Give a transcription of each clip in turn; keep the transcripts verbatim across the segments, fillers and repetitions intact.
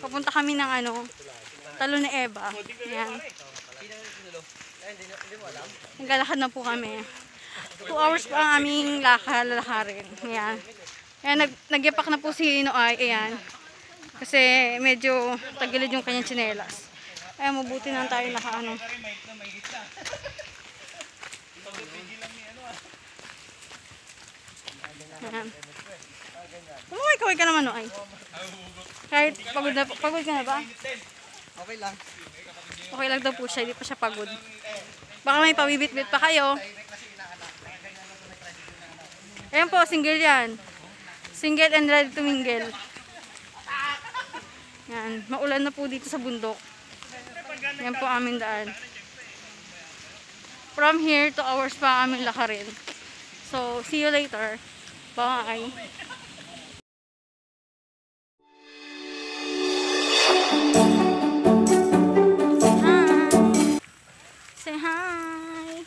Papunta kami ng ano, Talo na Eva. Yan. Naglalakad na po kami. Two hours pa ang aming lakad, lalakarin. Yan. Ayan, nag, nagyapak na po si Noay. Ayan. Kasi medyo tagilid yung kanyang tsinelas. Ayan, mabuti na tayo nakaano. Ayan. Kaway-kaway ka naman, Noay. Kahit pagod na, pagod ka na ba? Okay lang. Okay lang daw po siya, hindi pa siya pagod. Baka may pabibit-bit pa kayo. Ayan po, single yan. Single and ready to mingle. Yan, maulan na po dito sa bundok. Yan po aming daan. From here, two hours pa aming lakarin. So, see you later. Bye! Say hi!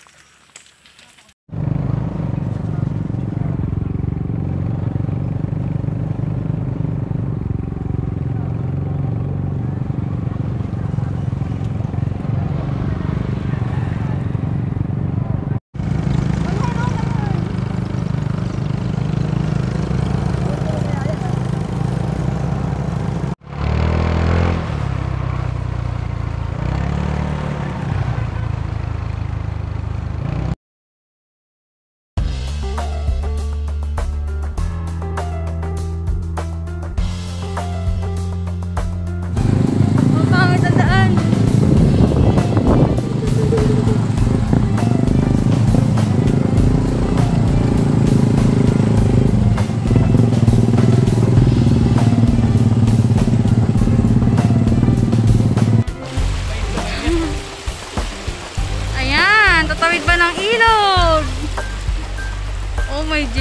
Tatawid ba ng ilog? Oh my G.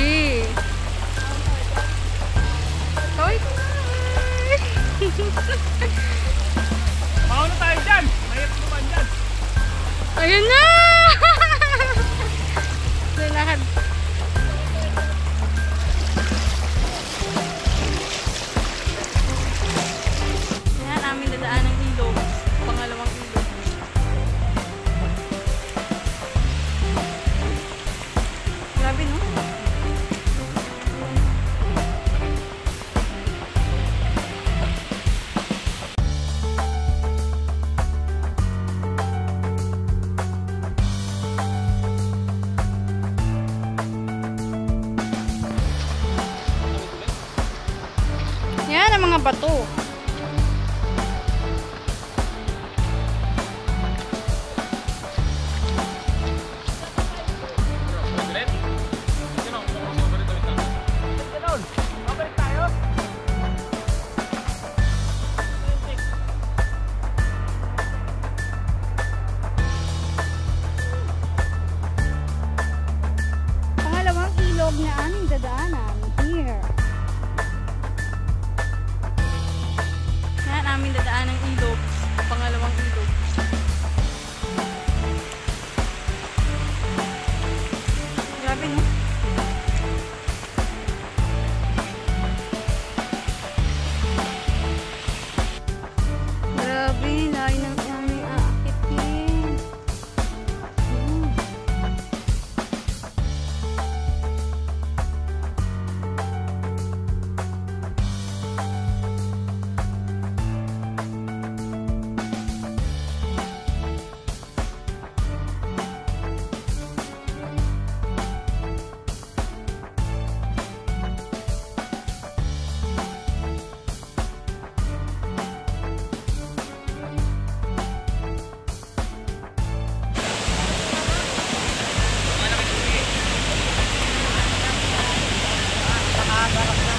Tawid ko na. Mauna tayo dyan. Mahirap naman dyan. Ayun na. Lakad. Yan, namin dadaan ng ilog. Pangalawang ilog. Grabe, no? Yan ang mga bato. Pangalawang ilog na aming dadaanan. Here. Yan aming dadaan ng ilog. Pangalawang ilog. Grabe, no? Grabe, layo ng aming aakitin. Hmm. Nakakarating